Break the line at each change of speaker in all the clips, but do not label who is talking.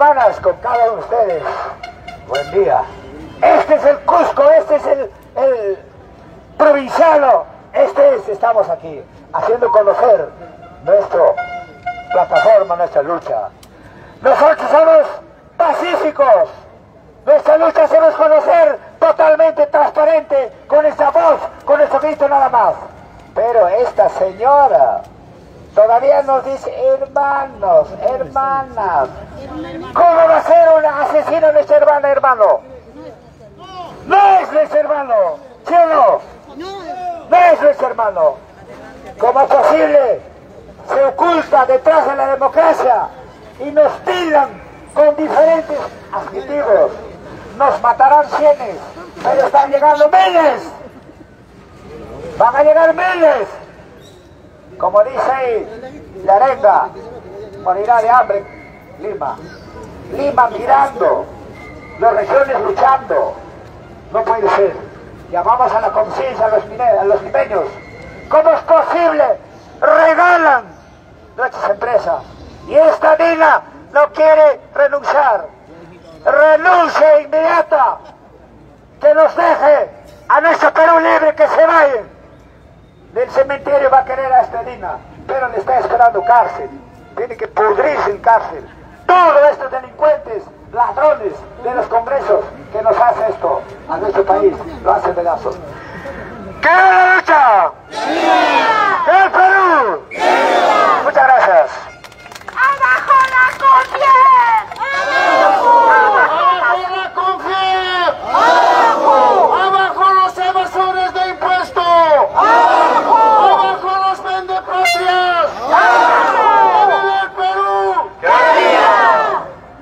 hermanas, con cada uno de ustedes. Buen día. Este es el Cusco, este es el provinciano. Estamos aquí, haciendo conocer nuestra plataforma, nuestra lucha. Nosotros somos pacíficos. Nuestra lucha hacemos conocer totalmente transparente, con nuestra voz, con nuestro grito nada más. Pero esta señora todavía nos dice hermanos, hermanas. ¿Cómo va a ser un asesino nuestra hermana, hermano? No es nuestro hermano, ¿sí o no? No es nuestro hermano. ¿Cómo es posible? Se oculta detrás de la democracia y nos tildan con diferentes adjetivos. Nos matarán cienes, pero están llegando miles. Van a llegar miles. Como dice ahí, la arenga, morirá de hambre Lima. Lima mirando, las regiones luchando. No puede ser. Llamamos a la conciencia a los limeños. ¿Cómo es posible? Regalan nuestras empresas. Y esta Dina no quiere renunciar. Renuncia inmediata. Que nos deje a nuestro Perú libre, que se vayan. Del cementerio va a querer a esta Dina, pero le está esperando cárcel. Tiene que pudrirse en cárcel. Todos estos delincuentes, ladrones de los congresos que nos hace esto a nuestro país, lo hacen pedazos. ¡Que la lucha! ¡Que el Perú! Muchas gracias.
¡Abajo la CONFIEP!
¡Abajo la CONFIEP! ¡Abajo! ¡Abajo los evasores de impuestos! ¡Abajo! ¡Abajo los vendepatrias! ¡Abajo! ¡Que viva el Perú! ¡Que viva!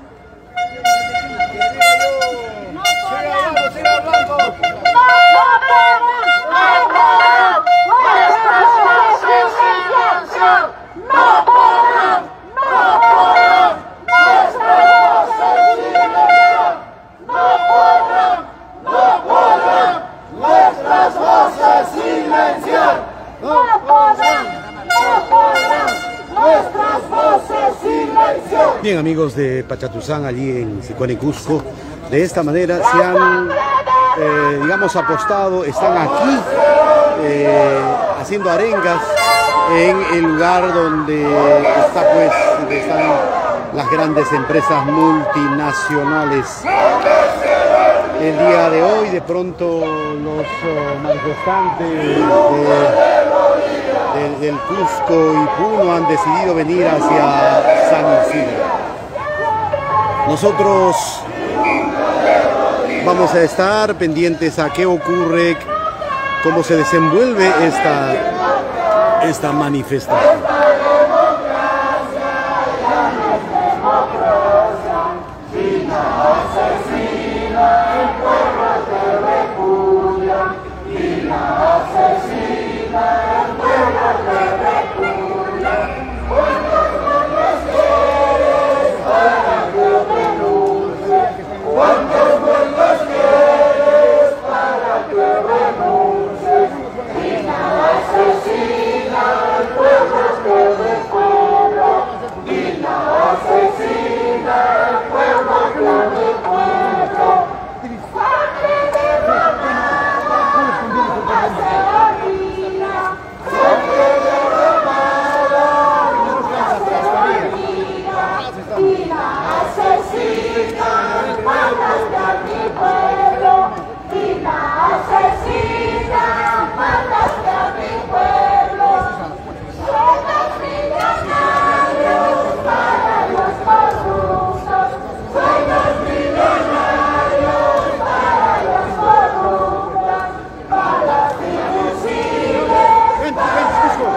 ¡Siga hablando!
Bien, amigos de Pachatuzán, allí en Sicuani, Cusco, de esta manera se han, digamos, apostado, están aquí haciendo arengas en el lugar donde están las grandes empresas multinacionales. El día de hoy, de pronto, los manifestantes del Cusco y Puno han decidido venir hacia San Isidro. Nosotros vamos a estar pendientes a qué ocurre, cómo se desenvuelve esta manifestación.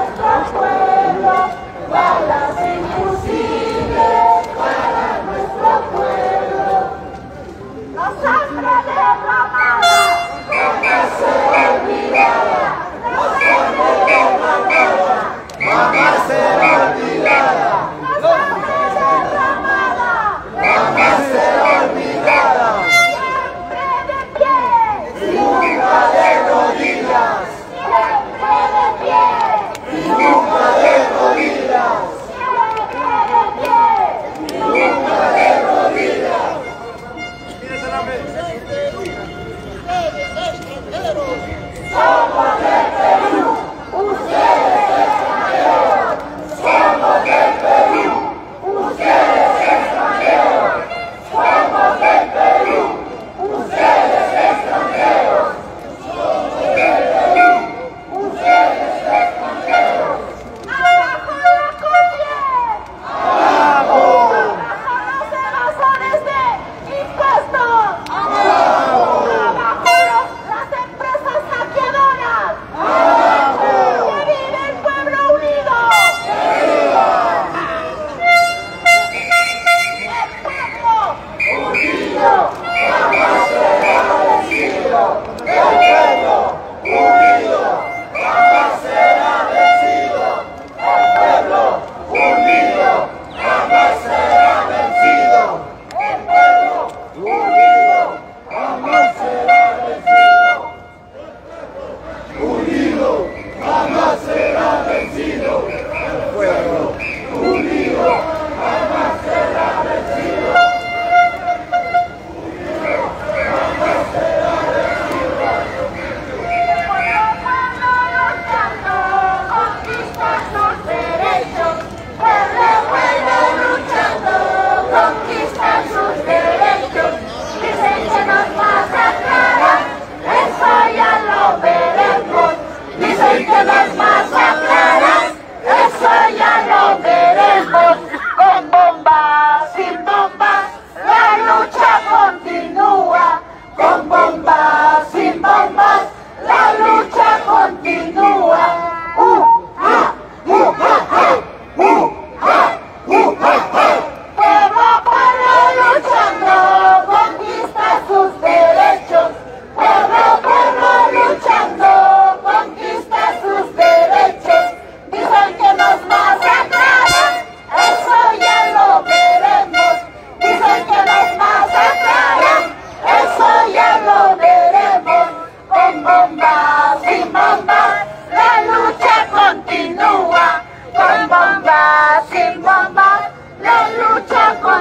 Balas imposibles para nuestro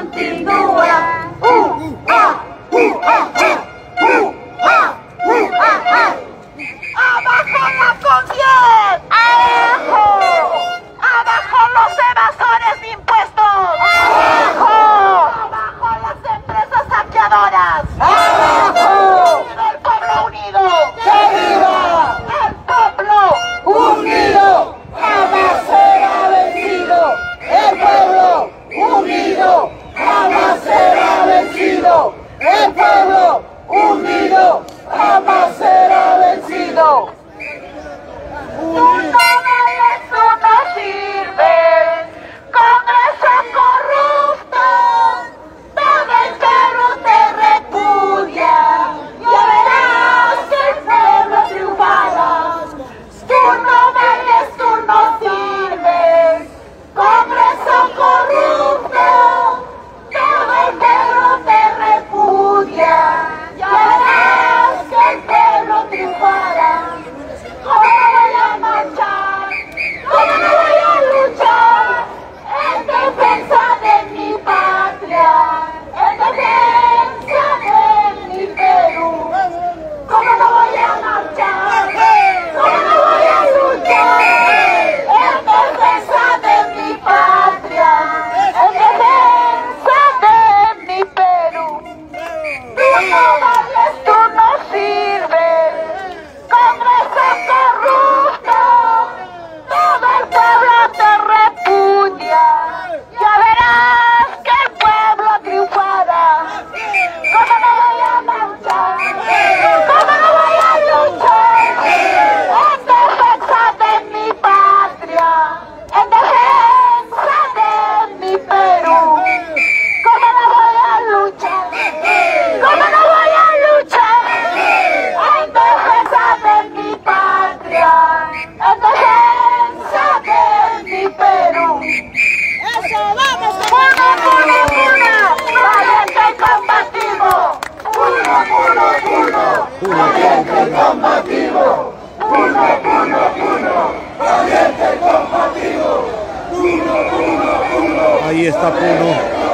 continúa. ¡Abajo la Confier! ¡Abajo! ¡Abajo los evasores de impuestos! ¡Abajo! ¡Abajo las empresas saqueadoras! ¡Abajo! ¡El pueblo unido! ¡Que viva! ¡El pueblo unido! ¡Jamás será vencido! ¡El pueblo unido! ¡Jamás será vencido! ¡El pueblo unido! ¡Jamás será vencido! ¡Tú no vales, tú no sirves! ¡Congreso corrupto! ¡Todo el Perú te repudia! ¡Ya verás que el pueblo triunfará! ¡Tú no vales, tú no sirves! ¡Congreso corrupto! ¡Todo el Perú te repudia! ¡Ya verás que el pueblo triunfará! ¿Cómo no voy a marchar? ¿Cómo no voy a luchar? En defensa de mi patria, en defensa de mi Perú. ¿Cómo no voy a marchar? ¿Cómo no voy a luchar? En defensa de mi patria, en defensa de mi Perú. Tú no vales, tú no sirves. Congreso corrupto, todo el pueblo te repudia. Ya verás que el pueblo triunfará. ¿Cómo no voy a marchar? ¿Cómo no voy a luchar? En defensa de mi patria, en defensa de mi Perú. ¿Cómo no voy a luchar? ¿Cómo no voy a luchar? En defensa de mi patria, en defensa de mi Perú. ¡Eso, vamos! ¡Puna, puna, puna! ¡Valiente y combativo! ¡Puna, puna, puna! ¡Valiente y combativo! ¡Puna, puna, puna! ¡Valiente y combativo! ¡Puna, puna, puna!
Ahí está Puno.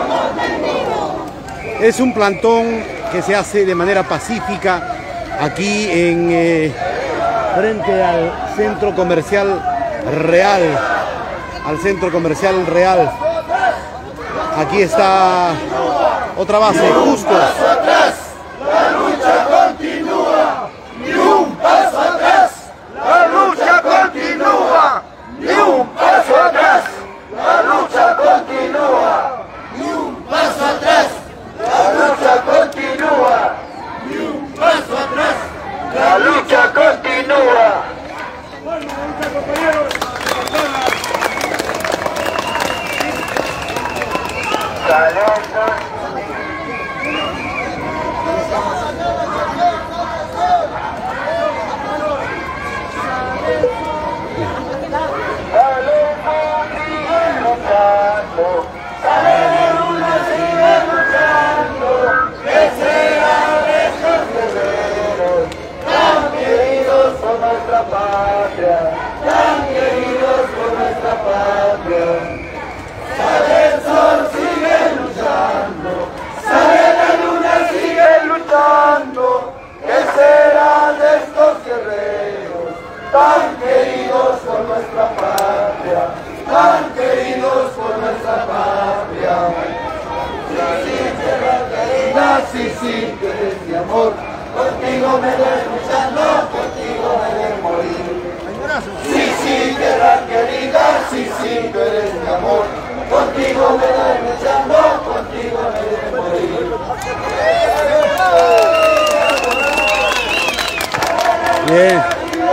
Es un plantón que se hace de manera pacífica aquí en frente al centro comercial Real. Al centro comercial Real. Aquí está otra base, Cusco.
La lucha continúa, ni un paso atrás. La lucha continúa, ni un paso atrás. La lucha continúa, ni un paso atrás. La lucha continúa, ni un paso atrás. La lucha continúa. Tan queridos por nuestra patria, sale el sol, sigue luchando, sale la luna, sigue luchando. ¿Qué será de estos guerreros, tan queridos por nuestra patria, tan queridos por nuestra patria? Sí, tierra querida, sí, que eres mi amor, contigo me voy luchando, contigo me voy morir. Sí, tierra querida, sí, tú eres mi amor, contigo me voy luchando, contigo me voy morir.
Bien.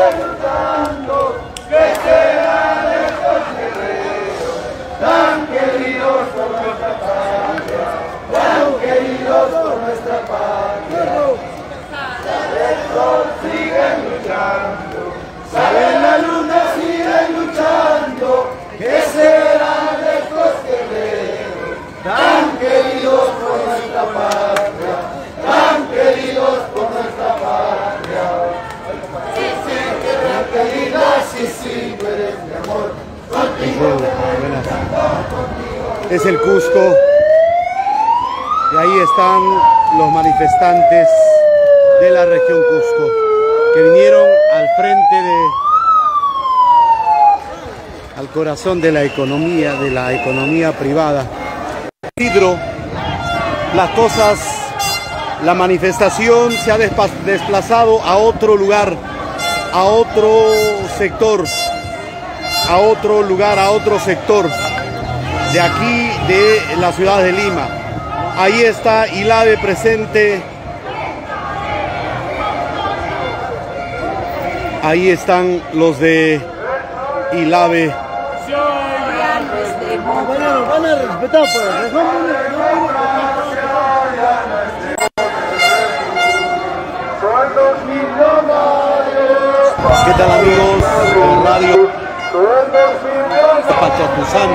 ¿Qué será de estos guerreros, tan queridos por nuestra patria, tan queridos por nuestra patria? Sale el sol, siguen luchando, sale la luna, siguen luchando. ¿Qué será de estos guerreros, tan queridos por nuestra patria, tan queridos por nuestra patria? Sí, tierra querida, sí, tú eres mi amor, contigo me voy luchando, contigo.
Es el Cusco Y ahí están los manifestantes de la región Cusco, que vinieron al frente al corazón de la economía privada. Isidro, las cosas, la manifestación se ha desplazado a otro lugar, a otro sector, a otro sector de aquí, de la ciudad de Lima. Ahí está ILAVE presente. Ahí están los de ILAVE.
Van a respetar, pues.
¿Qué tal, amigos de Radio Pachacuzán?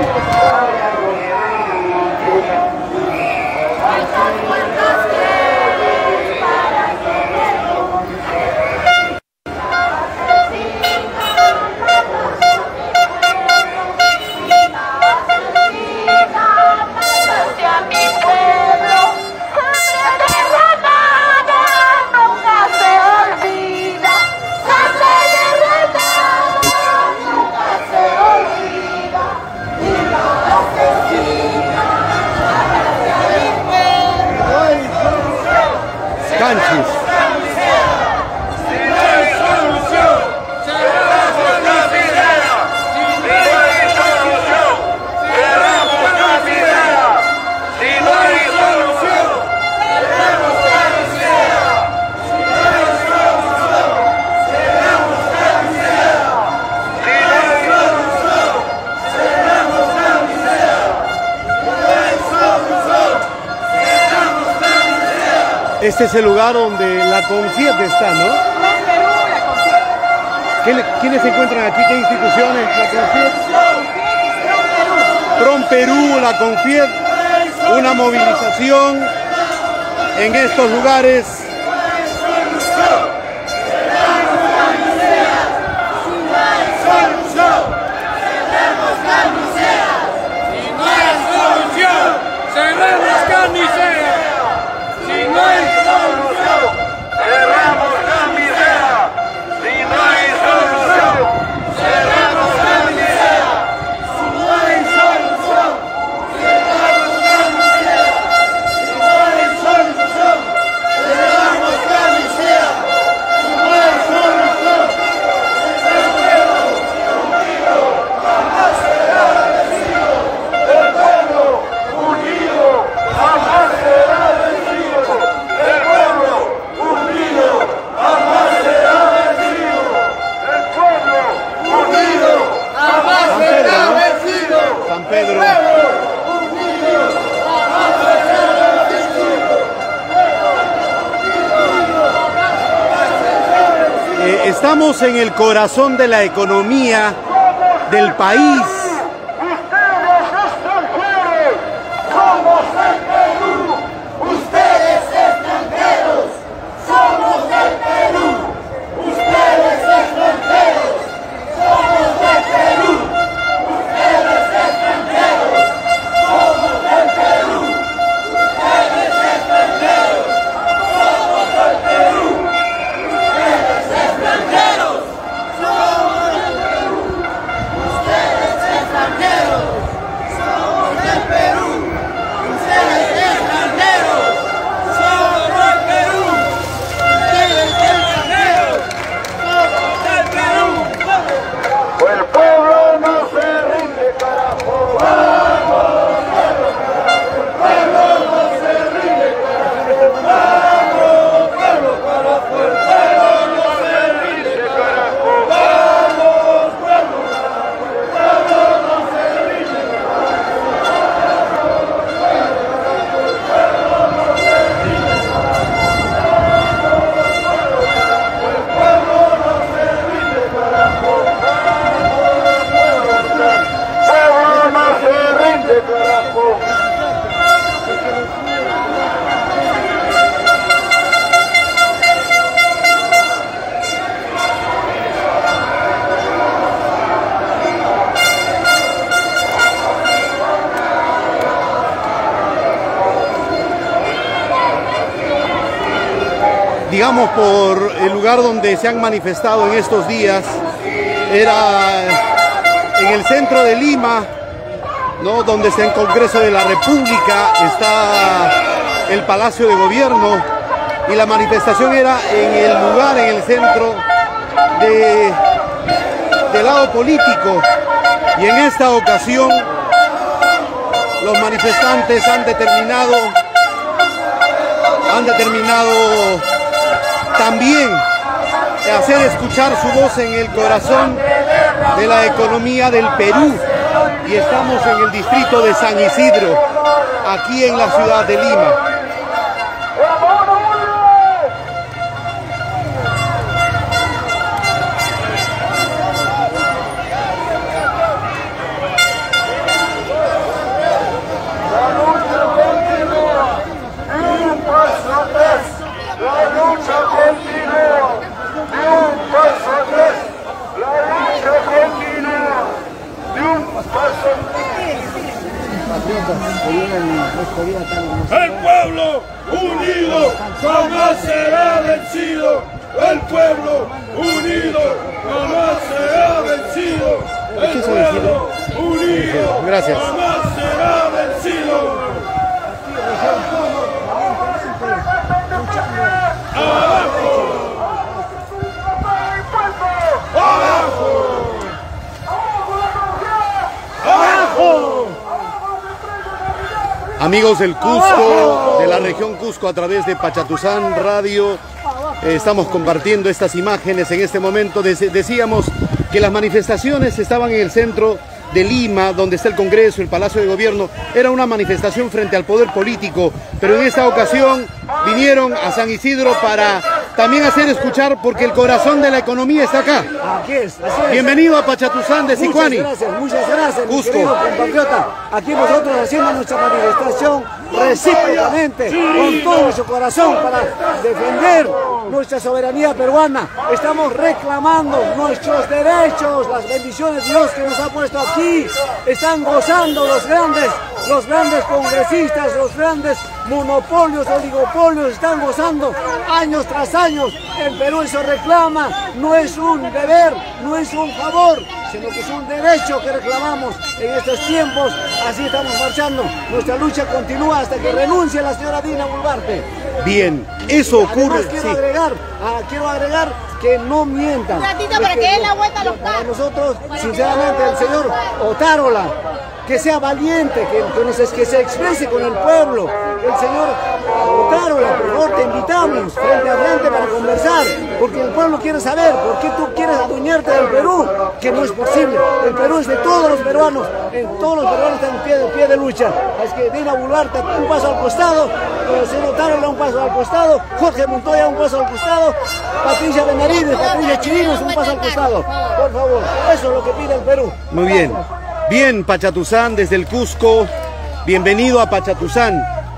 Canchis. Este es el lugar donde la CONFIEP está, ¿no? ¿Quiénes se encuentran aquí? ¿Qué instituciones? La CONFIEP. PROMPERÚ, la CONFIEP, una movilización en estos lugares. Estamos en el corazón de la economía del país. digamos, por el lugar donde se han manifestado en estos días. Era en el centro de Lima, ¿no? Donde está el Congreso de la República, está el Palacio de Gobierno, y la manifestación era en el lugar, en el centro del lado político. Y en esta ocasión los manifestantes han determinado también hacer escuchar su voz en el corazón de la economía del Perú. Y estamos en el distrito de San Isidro, aquí en la ciudad de Lima.
El pueblo unido jamás será vencido. El pueblo unido jamás será vencido. El pueblo unido
Gracias.
jamás será vencido.
Amigos del Cusco, de la región Cusco, a través de Pachatuzán Radio, estamos compartiendo estas imágenes en este momento. Decíamos que las manifestaciones estaban en el centro de Lima, donde está el Congreso, el Palacio de Gobierno. Era una manifestación frente al poder político, pero en esta ocasión vinieron a San Isidro para también hacer escuchar, porque el corazón de la economía está acá.
Aquí es, así es.
Bienvenido a Pachatuzán de Sicuani.
Muchas gracias, mi
Cusco.
querido compatriota. Aquí nosotros haciendo nuestra manifestación recíprocamente, con todo nuestro corazón, para defender nuestra soberanía peruana. Estamos reclamando nuestros derechos, las bendiciones de Dios que nos ha puesto aquí. Están gozando los grandes congresistas, los grandes monopolios, oligopolios, están gozando años tras años. En Perú eso reclama, no es un deber, no es un favor, sino que es un derecho que reclamamos en estos tiempos. Así estamos marchando. Nuestra lucha continúa hasta que renuncie la señora Dina Boluarte.
Bien, eso ocurre.
Además, quiero agregar que no mientan.
Un ratito para que dé la vuelta a los
Para
carros.
nosotros, sinceramente, el señor Otárola, que sea valiente, que se exprese con el pueblo. El señor Otárola, por favor, te invitamos frente a frente para conversar, porque el pueblo quiere saber por qué tú quieres adueñarte del Perú, que no es posible. El Perú es de todos los peruanos, todos los peruanos están en pie de lucha. Es que Dina Boluarte un paso al costado, el señor Otárola un paso al costado, Jorge Montoya un paso al costado, Patricia Benavides, Patricia Chirinos un paso al costado. Por favor, eso es lo que pide el Perú.
Muy bien. Bien, Pachatuzán desde el Cusco. Bienvenido a Pachatuzán.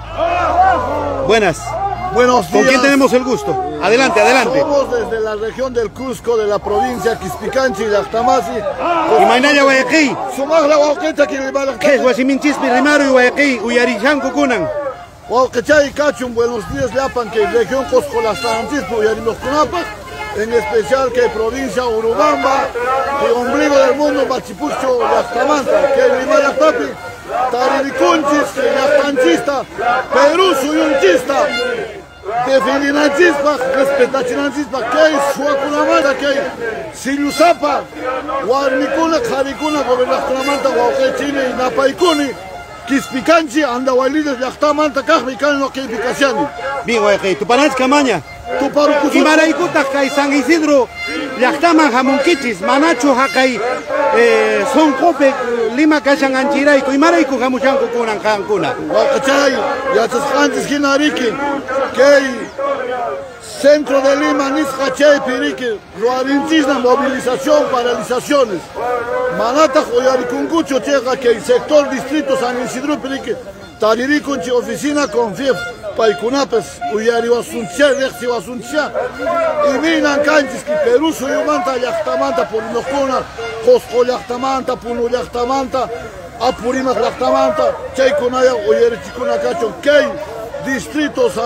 Buenas.
Buenos días.
¿Con quién tenemos el gusto? Adelante, adelante.
Somos desde la región del Cusco, de la provincia Quispicanchi y Lactamasi.
Y Mainaya Guayaquil.
Sumagla Huauquecha, que
¿Qué es Guasiminchispis, Rimaro y Guayaquil? Uyarishan Kukunan.
Huauquecha y Cachum, buenos días, Leapan, que región Cusco, las Francisco y Arimoscunapas, en especial que provincia Urubamba, que ombligo del mundo, Machipucho, Lactamanta, que Rimara Tapi, Tariricunchis, que Lactanchista, Perú Suyunchista, Defendinanchispa, Respetachinancispa, que hay Suacunamanta, que hay Silusapa, Guarnicuna, Jaricuna, Gobernacunamanta, Huauquechine y Napaicuni, Quispicanchi, Andawalides, Lactamanta, Cajmicano, que Picasiani.
Bien, Guayaquil. ¿Tu panas Camaña?
Tu parucuso.
Y Maraikuta, Kai San Isidro, Yactaman, Jamunquichis, Manacho, Hakai, Son Cope, Lima, Cachan, Anchiraico, y Maraico, Jamuchanco, Kunan, Cancuna.
Huauquechay, Yatzascantes, Ginariqui, que hay Centro de Lima, Niscachay, Piriqui, Ruarinchisna, movilización, paralizaciones. Manata, Joyaricuncucho, Cheja, que hay sector distrito San Isidro, Piriqui, Tariricunchi, oficina con FIEF. Paicunapes, Uyari Wasuncha, Rexi Wasuncha, y Minan Canchis, que Perú Suyumanta, Yachtamanta, Purinocuna, Cosco Yachtamanta, Punu Yachtamanta, Apurimas Yachtamanta, Chaycunaya, Uyarichicuna Cacho, Key, Distrito San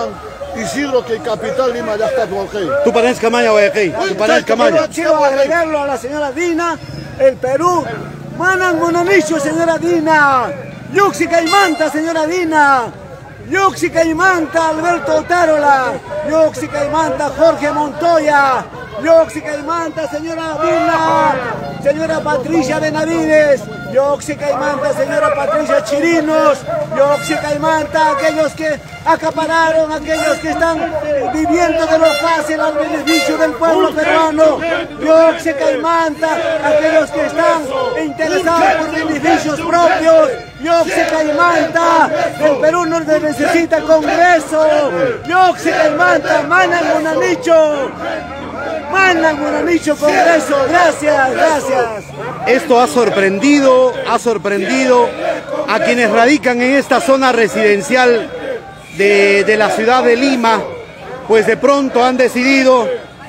Isidro que capital Lima ya está por aquí.
Tú panes Camaña, Guayaquil. Tú panes Camaña.
Quiero agregarlo a la señora Dina, el Perú. Manan Monanicho, señora Dina. Yuxi Caimanta, señora Dina. Yuxi Caimanta, Alberto Otárola. Yuxi Caimanta, Jorge Montoya. Yuxi Caimanta, señora Dina. Señora Patricia Benavides. Yuxi Caimanta, señora Patricia Chirinos. Yuxi Caimanta, aquellos que acapararon, aquellos que están viviendo de lo fácil al beneficio del pueblo peruano. Yuxi Caimanta, aquellos que están interesados por beneficios propios. Yuxi Caimanta, el Perú no necesita Congreso. Yuxi Caimanta, Manan Monanicho. Manan Monanicho, Congreso. Gracias, gracias.
Esto ha sorprendido a quienes radican en esta zona residencial de la ciudad de Lima, pues de pronto han decidido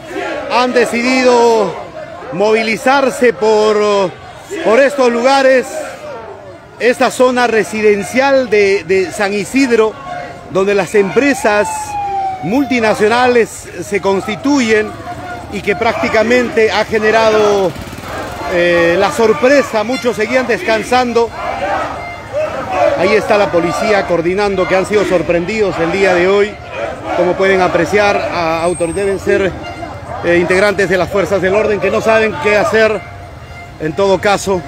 movilizarse por estos lugares, esta zona residencial de San Isidro, donde las empresas multinacionales se constituyen y que prácticamente ha generado la sorpresa. Muchos seguían descansando. Ahí está la policía coordinando, que han sido sorprendidos el día de hoy. Como pueden apreciar, deben ser integrantes de las fuerzas del orden que no saben qué hacer en todo caso.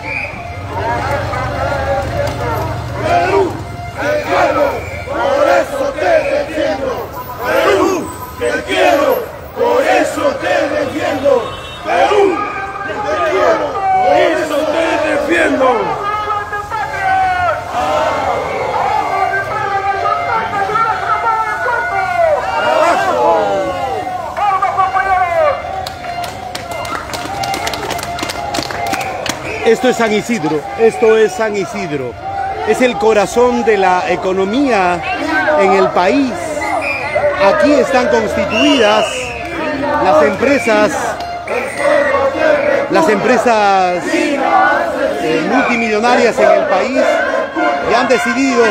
Perú, te quiero, por eso te defiendo. Perú, te quiero, por eso te defiendo. Perú, te quiero, por eso te defiendo.
Esto es San Isidro, es el corazón de la economía en el país. Aquí están constituidas las empresas multimillonarias en el país y han decidido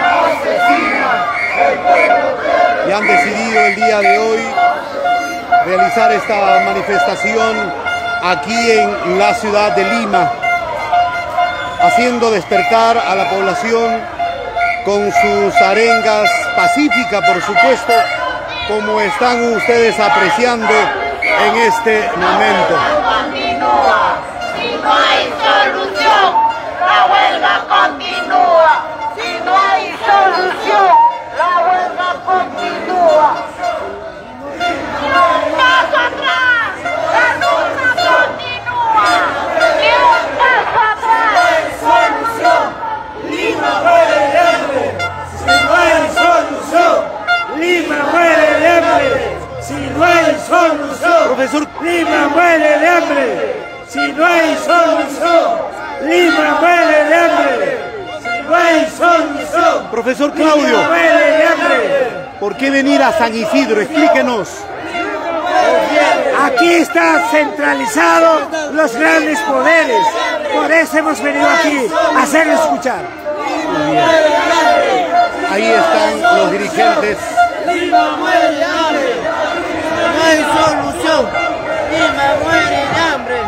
el día de hoy realizar esta manifestación aquí en la ciudad de Lima, haciendo despertar a la población con sus arengas pacíficas, por supuesto, como están ustedes apreciando en este momento.
Continúa, si no hay solución, la huelga continúa. Si no hay solución, la huelga continúa. Paso atrás, la lucha continúa. Y un paso atrás.
Lima muere de hambre, si no hay solución. Lima muere de hambre, si no hay solución.
Profesor,
Lima muere de hambre, si no hay solución. Lima muere de hambre, si no hay solución.
profesor Claudio,
Lima muere de hambre.
¿por qué venir a San Isidro? Explíquenos.
Aquí están centralizados los grandes poderes. Por eso hemos venido aquí a hacer escuchar.
Ahí están los dirigentes.
Lima muere de hambre, no hay solución. Lima muere de hambre.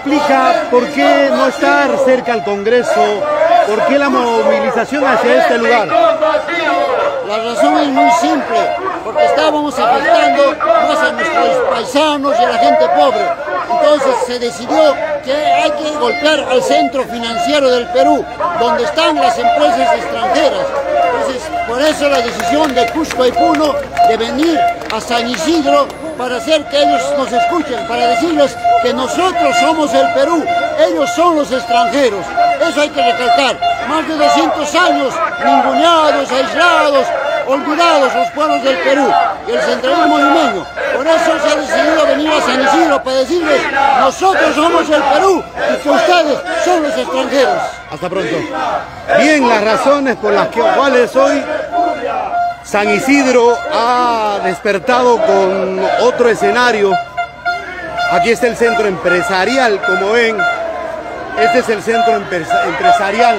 explica por qué no estar cerca al Congreso? ¿Por qué la movilización hacia este lugar?
La razón es muy simple, porque estábamos afectando más a nuestros paisanos y a la gente pobre. Entonces se decidió que hay que golpear al centro financiero del Perú, donde están las empresas extranjeras. Entonces, por eso la decisión de Cusco y Puno de venir a San Isidro para hacer que ellos nos escuchen, para decirles que nosotros somos el Perú, ellos son los extranjeros. Eso hay que recalcar. Más de 200 años ninguneados, aislados, olvidados los pueblos del Perú y el centralismo limeño. Por eso se ha decidido venir a San Isidro para decirles, nosotros somos el Perú y que ustedes son los extranjeros.
Hasta pronto. Bien, las razones por las cuales hoy San Isidro ha despertado con otro escenario. Aquí está el centro empresarial, como ven. Este es el centro empresarial.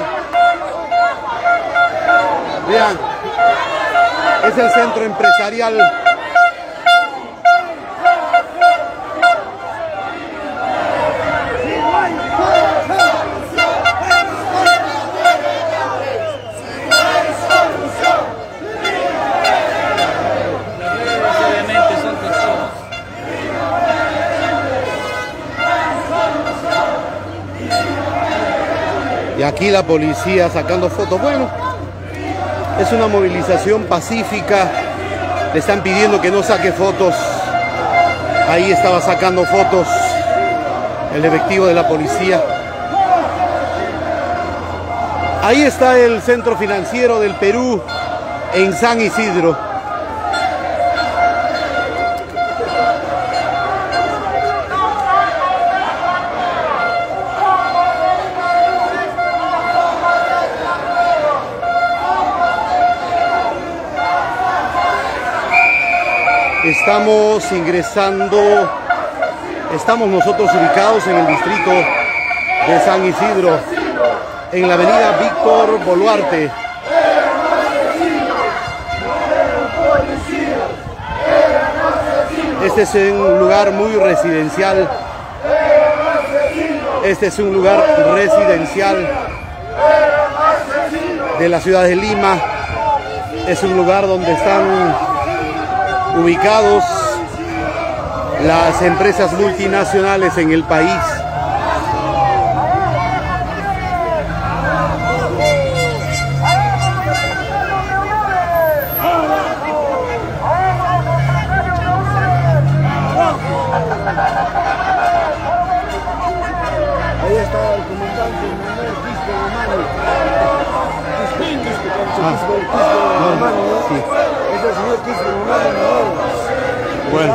Vean, es el centro empresarial. Y aquí la policía sacando fotos. Bueno, es una movilización pacífica. Le están pidiendo que no saque fotos. Ahí estaba sacando fotos el efectivo de la policía. Ahí está el centro financiero del Perú en San Isidro. Estamos ingresando, estamos nosotros ubicados en el distrito de San Isidro, en la avenida Víctor Boluarte. Este es un lugar muy residencial. Este es un lugar residencial de la ciudad de Lima. Es un lugar donde están ubicados las empresas multinacionales en el país.
Ahí está el comandante Manuel Quispe Romano.
Sí.
Es el señor Quispe Romano.
Bueno.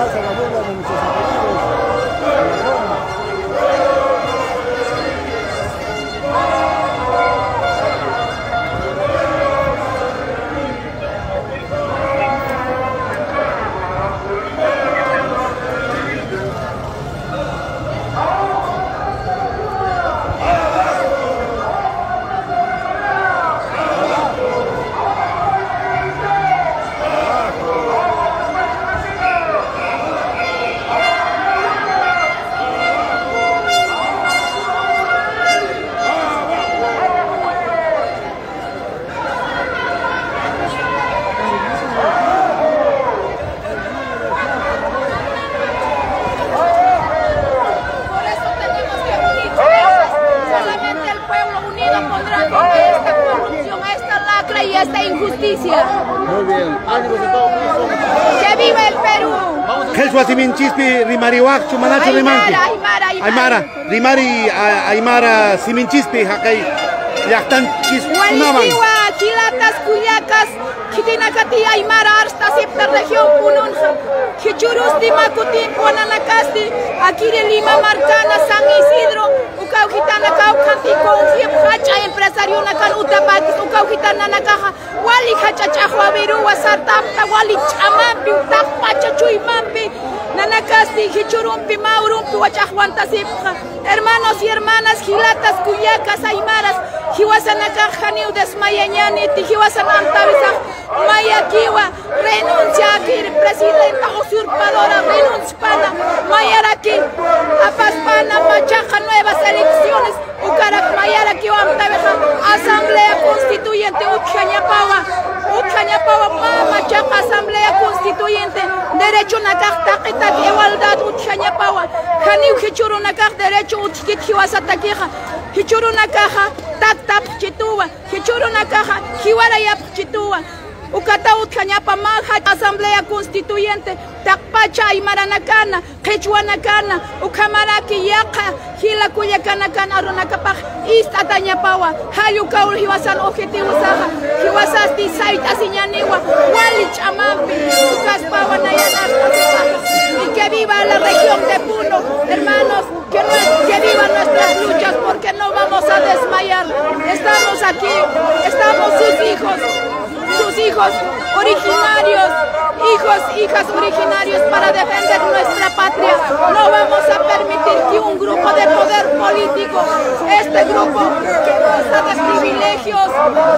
Esta injusticia.
Muy bien. Ánimos de todo mundo.
¡Que viva el Perú!
Aymara, Rimari Aymara Siminchispi, Hakay, Yachtan Chispunaman.
Chilatas, Cuyacas, Chitinacati, Aymara, Arsta, Septa, Región Punun, Chichurus, Timacutín, Puananacasti, aquí de Lima, Marcana, San Isidro, Ucauquitana, Caucantico, Hacha, empresario, Nacan, Utapatis, Ucauquitana, Nakaja, Wali, Hachachajo, Averú, Sartapta, Wali, Chamampi, Utapacha, Chuimampi, Nanacasti, Chichurumpi, Maurumpi, Huachajuanta, Sepja, hermanos y hermanas, Gilatas, Cuyacas, Aymaras, Hiwasanaka Haniu desmayañani, Tijiwasanantavisa, Maya Kiwa, renuncia aquí, presidenta usurpadora, renuncia pana, Mayaraki, Apaspana, Machaja, nuevas elecciones, Ucarak Mayaraki, Asamblea Constituyente, Uchañapawa, Machaja, Asamblea Constituyente, derecho Nakak, igualdad, Uchañapawa, Haniu Hichuru Nakak, derecho Uchkichiwasataquija, Hichuru Nakaja, Tap Chituwa, Hichuru Nakaja, Hiwarayap Chituwa. Ukata Uchañapa Maja, Asamblea Constituyente, Takpacha y Maranacana, Quechuanacana, Ucamaraki Yaka, Hila Cuyacanacana, Ronacapaj, Ista Tañapawa, Hayukaur, Hiwasan Objetivo Saja, Hiwasasti Saita Siñaniwa, Walich Amampi, Ucaspawa Nayanas, y que viva la región de Puno, hermanos, que vivan nuestras luchas, porque no vamos a desmayar. Estamos aquí, estamos sus hijos originarios, hijas originarios para defender nuestra patria. No vamos a permitir que un grupo de poder político, este grupo que goza de privilegios,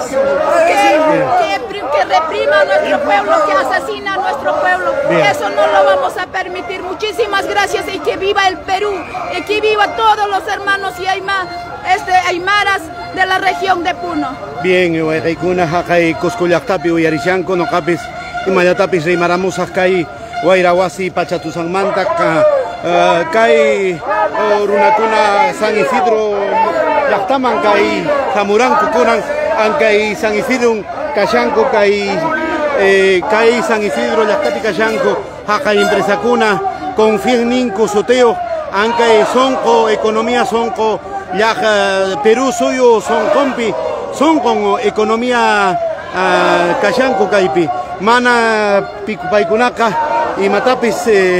que reprima a nuestro pueblo, que asesina a nuestro pueblo, eso no lo vamos a permitir. Muchísimas gracias y que viva el Perú, y que viva todos los hermanos y aymaras de la región de Puno.
Bien, Reikuna Hakai Coscoyactapi, Uyarishanco, no capis, y Mayatapis, Reimaramus Hakai, Guairawasi, Pachatusanmanta, Kai, Runacuna, San Isidro, Yactaman, Kai, Zamurán, Cucuran, Ankai, San Isidro, Cayanco, Kai, San Isidro, Yactati, Cayanco, Hakai, Impresacuna, Confien Ninco, Soteo, Ankai, Sonco, Economía Sonco, ya Perú suyo son compi, son con economía Cayanco Caipi, mana Paicunaca y Matapis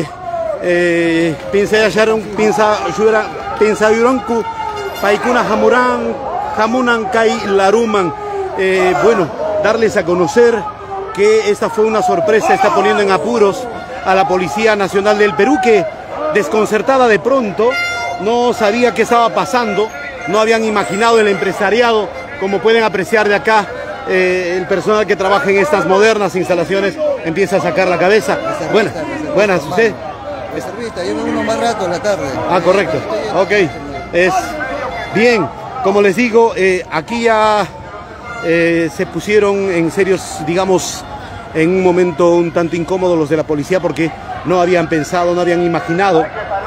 Pinsa Yuranku, Paicuna Jamurán, Jamunan Kai Laruman. Bueno, darles a conocer que esta fue una sorpresa, está poniendo en apuros a la Policía Nacional del Perú, que desconcertada de pronto no sabía qué estaba pasando, no habían imaginado el empresariado, como pueden apreciar de acá, el personal que trabaja en estas modernas instalaciones empieza a sacar la cabeza. Buenas, ¿usted?
Reservista, yo me uno más rato en la tarde.
Ah, correcto, ok, es bien, como les digo, aquí ya se pusieron en serios, digamos, en un momento un tanto incómodo los de la policía, porque no habían pensado, no habían imaginado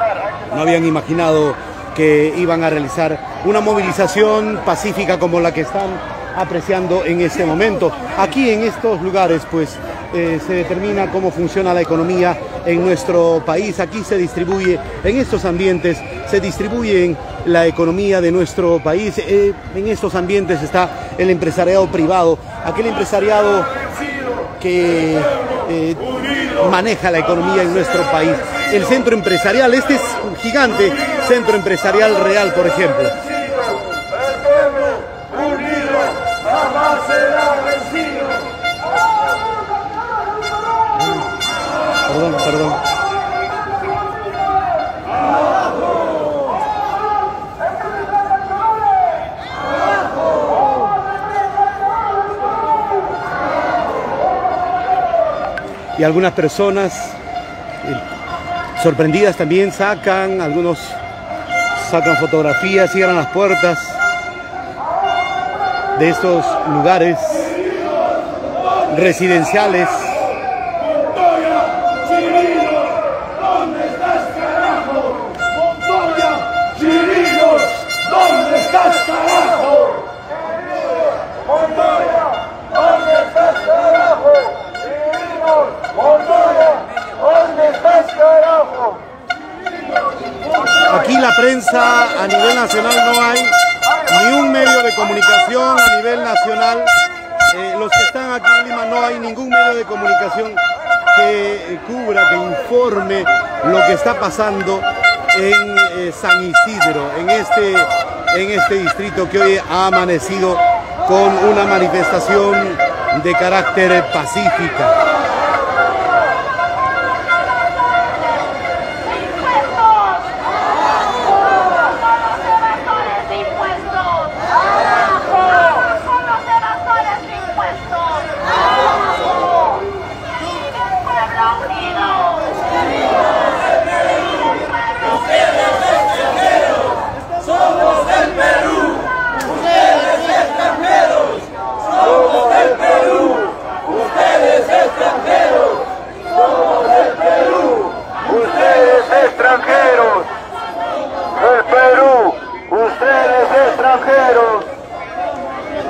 que iban a realizar una movilización pacífica como la que están apreciando en este momento. Aquí en estos lugares pues se determina cómo funciona la economía en nuestro país. Aquí se distribuye, en estos ambientes se distribuye la economía de nuestro país. En estos ambientes está el empresariado privado, aquel empresariado que maneja la economía en nuestro país. El centro empresarial, este es un gigante centro empresarial real, por ejemplo. Perdón. Y algunas personas sorprendidas también algunos sacan fotografías, cierran las puertas de estos lugares residenciales.
¿Dónde estás, carajo? Montoya, ¿dónde estás, carajo? Montoya, ¿dónde estás, carajo?
Aquí la prensa a nivel nacional no hay ni un medio de comunicación a nivel nacional. Los que están aquí en Lima no hay ningún medio de comunicación que cubra, que informe lo que está pasando en San Isidro, en este distrito que hoy ha amanecido con una manifestación de carácter pacífica.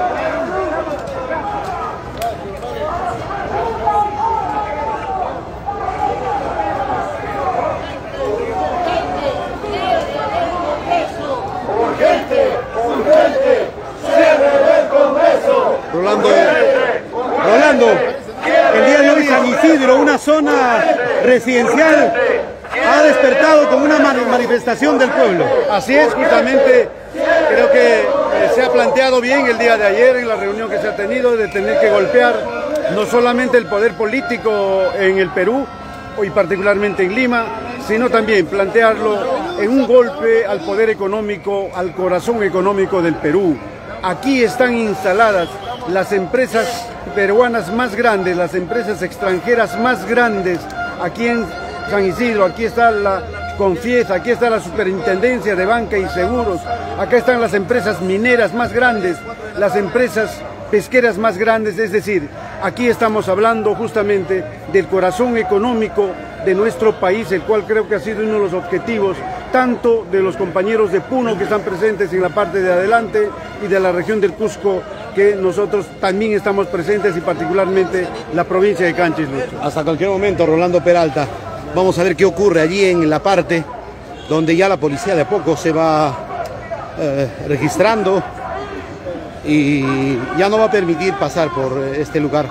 Rolando, el día de hoy San Isidro, una zona residencial, ha despertado con una manifestación del pueblo.
Así es, justamente creo que se ha planteado bien el día de ayer en la reunión que se ha tenido de tener que golpear no solamente el poder político en el Perú y particularmente en Lima, sino también plantearlo en un golpe al poder económico, al corazón económico del Perú. Aquí están instaladas las empresas peruanas más grandes, las empresas extranjeras más grandes, aquí en San Isidro. Aquí está la Confiesa, aquí está la Superintendencia de Banca y Seguros, acá están las empresas mineras más grandes, las empresas pesqueras más grandes, es decir, aquí estamos hablando justamente del corazón económico de nuestro país, el cual creo que ha sido uno de los objetivos tanto de los compañeros de Puno que están presentes en la parte de adelante y de la región del Cusco, que nosotros también estamos presentes, y particularmente la provincia de Canchis, Lucho.
Hasta cualquier momento, Rolando Peralta. Vamos a ver qué ocurre allí en la parte donde ya la policía de a poco se va registrando y ya no va a permitir pasar por este lugar.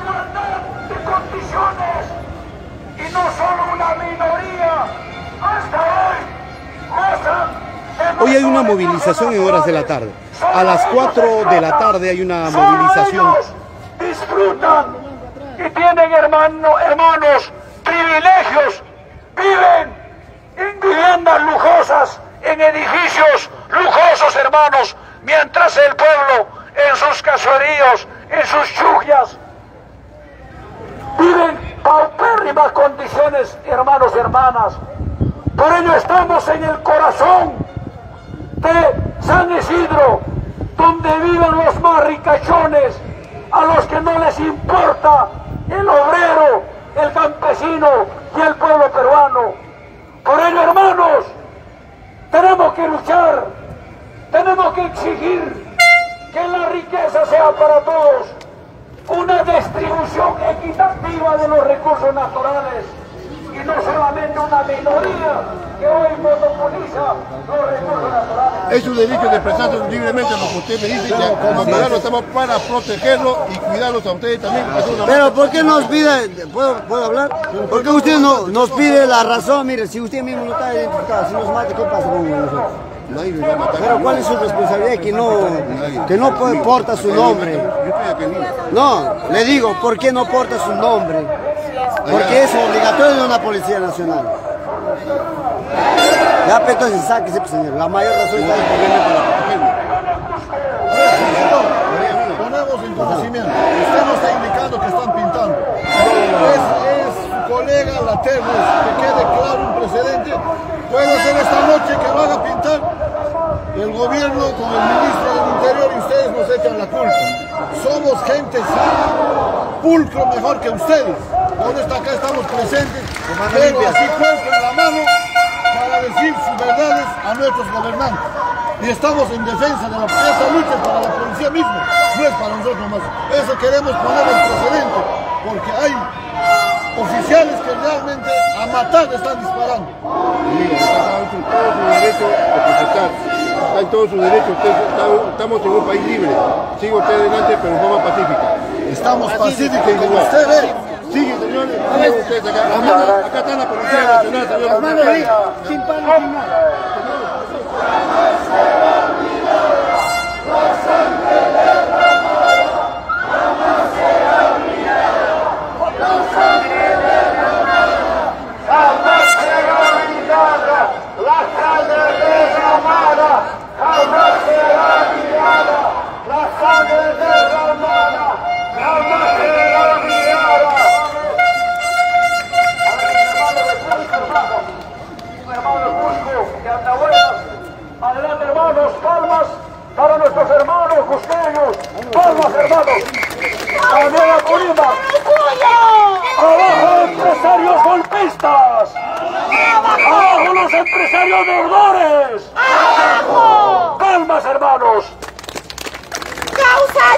Y no solo una minoría, hasta hoy.
Hoy hay una movilización en horas de la tarde. A las 4 de la tarde hay una movilización.
Disfrutan y tienen hermanos privilegios, viven en viviendas lujosas, en edificios lujosos, hermanos, mientras el pueblo en sus caseríos, en sus chujyas, viven paupérrimas condiciones, hermanos y hermanas. Por ello estamos en el corazón de San Isidro, donde viven los más ricachones, a los que no les importa el obrero, el campesino y el pueblo peruano. Por ello, hermanos, tenemos que luchar, tenemos que exigir que la riqueza sea para todos, una distribución equitativa de los recursos naturales, y no solamente una minoría que hoy monopoliza los recursos naturales.
Es su derecho de expresarse libremente, lo que usted me dice, que como ciudadanos estamos para protegerlo y cuidarlos a ustedes también.
Pero ¿por qué nos pide, ¿puedo hablar? ¿Por qué usted no nos pide la razón? Mire, si usted mismo no está identificado, si nos mata, ¿qué pasa con nosotros? Pero ¿cuál es su responsabilidad que no porta su nombre? No, le digo, ¿por qué no porta su nombre? Porque es obligatorio de una Policía Nacional. Ya, pero entonces sáquese, señor. La mayor razón está en
Ponemos en conocimiento. Usted nos está indicando que están pintando. Es su colega Laternes, que quede claro un precedente. Puede ser esta noche que van a pintar el gobierno con el ministro del Interior y ustedes nos echan la culpa. Somos gente pulcro mejor que ustedes. Por esto acá estamos presentes, pero así cuerpo en la mano para decir sus verdades a nuestros gobernantes. Y estamos en defensa de esta lucha es para la policía misma, no es para nosotros más. Eso queremos poner el precedente, porque hay oficiales que realmente a matar están disparando.
Está en todo su derecho de protestar, está en todo su derecho, estamos en un país libre. Sigue usted adelante, pero en forma pacífica.
Estamos pacíficos, como usted ve.
Sigue, señores, sigan ustedes acá. Acá está la Policía Nacional, señor.
Hermano, sin pan, sin nada.
Adelante, hermanos, palmas para nuestros hermanos cusqueños, palmas, hermanos. También a Colima. Abajo empresarios golpistas. Abajo los empresarios deudores. Palmas, hermanos.
¡Causa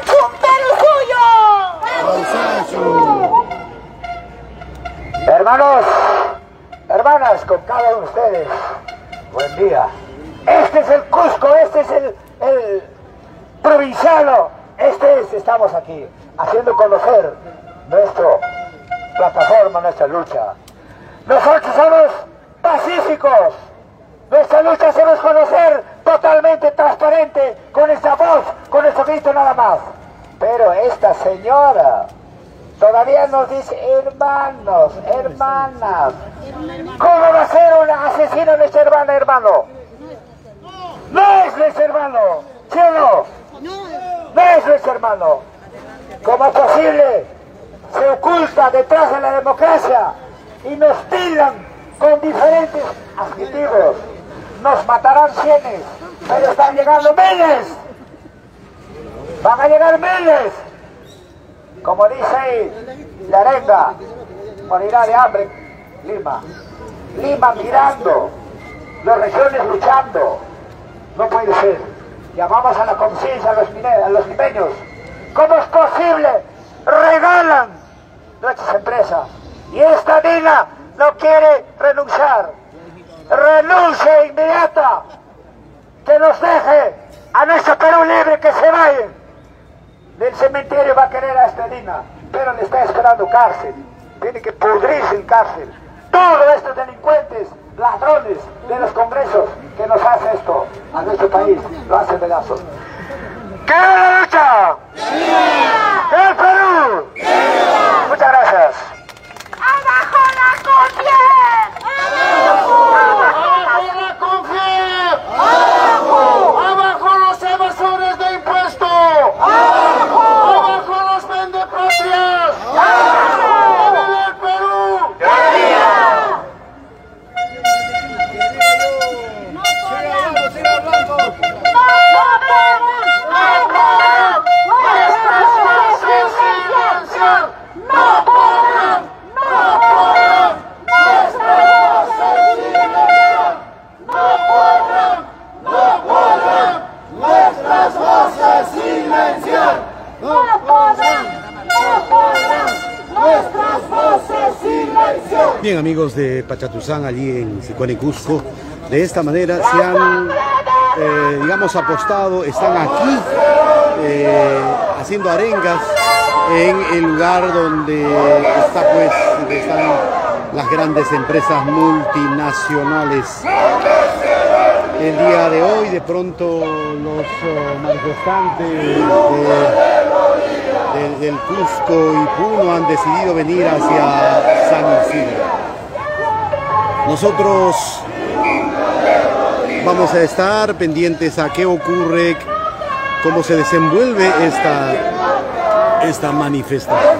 días con cada uno de ustedes. Buen día. Este es el Cusco, este es el provinciano. Estamos aquí, haciendo conocer nuestra plataforma, nuestra lucha. Nosotros somos pacíficos. Nuestra lucha hacemos conocer totalmente transparente, con esa voz, con nuestro grito nada más. Pero esta señora todavía nos dice hermanos, hermanas. ¿Cómo va a ser un asesino nuestra hermana, hermano? No es nuestro hermano, ¿sí o no? No es nuestro hermano. ¿Cómo es posible? Se oculta detrás de la democracia y nos tildan con diferentes adjetivos. Nos matarán cienes, pero están llegando miles. Van a llegar miles. Como dice ahí, la arenga, morirá de hambre Lima. Lima mirando, las regiones luchando. No puede ser. Llamamos a la conciencia a los limeños. ¿Cómo es posible? Regalan nuestras empresas. Y esta Dina no quiere renunciar. Renuncia inmediata. Que nos deje a nuestro Perú libre, que se vayan. Del cementerio va a querer a esta Dina, pero le está esperando cárcel. Tiene que pudrirse en cárcel. Todos estos delincuentes, ladrones de los congresos que nos hacen esto a nuestro país, lo hacen pedazos. ¡Que la lucha! ¡Que el Perú! Muchas gracias.
¡Abajo la CONFIEP! ¡Abajo la CONFIEP! ¡Abajo! ¡Abajo los evasores de impuestos! ¡Abajo! ¡Abajo los vendepatrias! ¡Abajo! ¡Viva el Perú!
Siga hablando.
Bien, amigos de Pachatuzán, allí en Sicuani, Cusco, de esta manera se han, digamos, apostado, están aquí haciendo arengas en el lugar donde están las grandes empresas multinacionales. El día de hoy, de pronto, los manifestantes del Cusco y Puno han decidido venir hacia San Isidro. Nosotros vamos a estar pendientes a qué ocurre, cómo se desenvuelve esta manifestación.